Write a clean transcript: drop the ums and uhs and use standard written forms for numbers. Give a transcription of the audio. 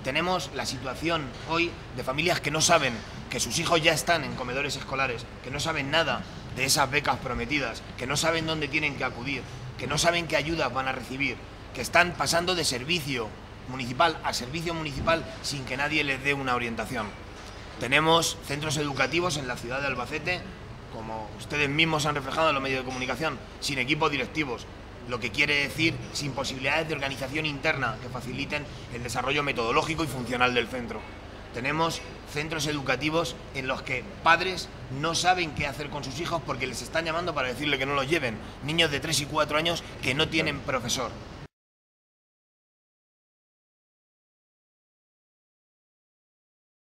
Tenemos la situación hoy de familias que no saben que sus hijos ya están en comedores escolares, que no saben nada de esas becas prometidas, que no saben dónde tienen que acudir, que no saben qué ayudas van a recibir, que están pasando de servicio municipal a servicio municipal sin que nadie les dé una orientación. Tenemos centros educativos en la ciudad de Albacete, como ustedes mismos han reflejado en los medios de comunicación, sin equipos directivos, lo que quiere decir sin posibilidades de organización interna que faciliten el desarrollo metodológico y funcional del centro. Tenemos centros educativos en los que padres no saben qué hacer con sus hijos porque les están llamando para decirle que no los lleven. Niños de 3 y 4 años que no tienen profesor.